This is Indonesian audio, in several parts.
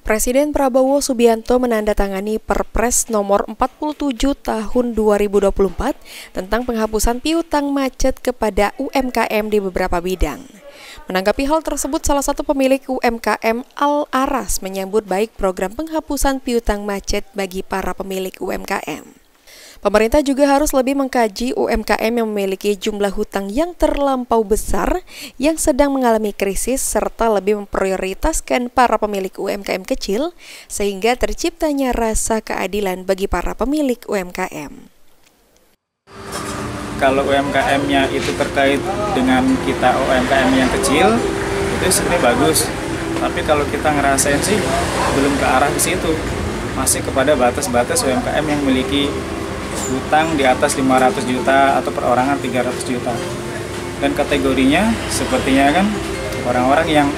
Presiden Prabowo Subianto menandatangani Perpres nomor 47 tahun 2024 tentang penghapusan piutang macet kepada UMKM di beberapa bidang. Menanggapi hal tersebut, salah satu pemilik UMKM Al-Aras menyambut baik program penghapusan piutang macet bagi para pemilik UMKM. Pemerintah juga harus lebih mengkaji UMKM yang memiliki jumlah hutang yang terlampau besar yang sedang mengalami krisis serta lebih memprioritaskan para pemilik UMKM kecil sehingga terciptanya rasa keadilan bagi para pemilik UMKM. Kalau UMKM-nya itu terkait dengan kita UMKM yang kecil, itu sebenarnya bagus. Tapi kalau kita ngerasain sih belum ke arah ke situ, masih kepada batas-batas UMKM yang memiliki hutang di atas 500 juta atau perorangan 300 juta. Dan kategorinya sepertinya kan orang-orang yang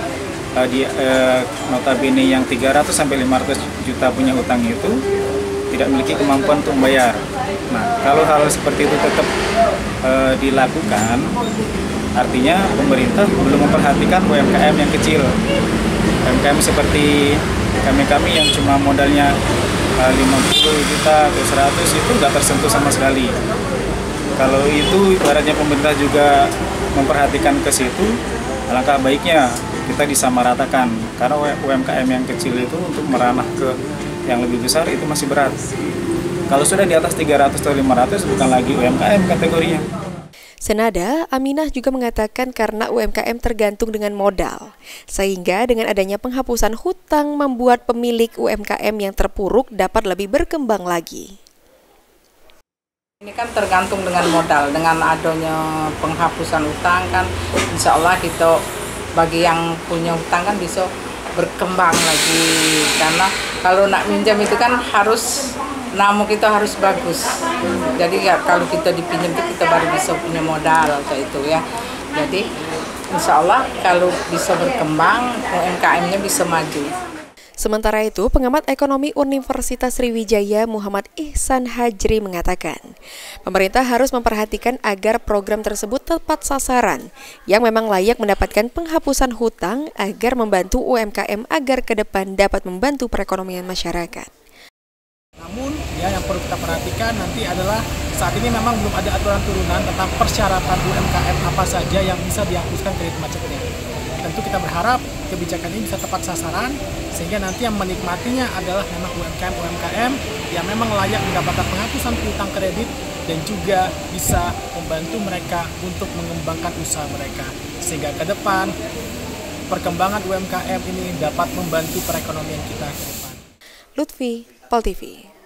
notabene yang 300 sampai 500 juta punya hutang itu tidak memiliki kemampuan untuk membayar. Nah, kalau hal seperti itu tetap dilakukan, artinya pemerintah belum memperhatikan UMKM yang kecil. UMKM seperti kami yang cuma modalnya 50 juta atau 100 itu nggak tersentuh sama sekali. Kalau itu ibaratnya pemerintah juga memperhatikan ke situ, alangkah baiknya kita disamaratakan. Karena UMKM yang kecil itu untuk meranah ke yang lebih besar itu masih berat. Kalau sudah di atas 300 atau 500 bukan lagi UMKM kategorinya. Senada, Aminah juga mengatakan karena UMKM tergantung dengan modal, sehingga dengan adanya penghapusan hutang membuat pemilik UMKM yang terpuruk dapat lebih berkembang lagi. Ini kan tergantung dengan modal, dengan adanya penghapusan hutang kan insya Allah kita bagi yang punya hutang kan bisa berkembang lagi. Karena kalau nak minjam itu kan harus nama kita harus bagus. Jadi ya, kalau kita dipinjam itu kita baru bisa punya modal kayak itu ya. Jadi insya Allah kalau bisa berkembang UMKM-nya bisa maju. Sementara itu, pengamat ekonomi Universitas Sriwijaya Muhammad Ihsan Hajri mengatakan, pemerintah harus memperhatikan agar program tersebut tepat sasaran yang memang layak mendapatkan penghapusan hutang agar membantu UMKM agar ke depan dapat membantu perekonomian masyarakat. Namun yang perlu kita perhatikan nanti adalah saat ini memang belum ada aturan turunan tentang persyaratan UMKM apa saja yang bisa dihapuskan kredit macetnya. Tentu kita berharap kebijakan ini bisa tepat sasaran sehingga nanti yang menikmatinya adalah memang UMKM yang memang layak mendapatkan penghapusan piutang kredit dan juga bisa membantu mereka untuk mengembangkan usaha mereka sehingga ke depan perkembangan UMKM ini dapat membantu perekonomian kita ke depan. Lutfi, Pol TV.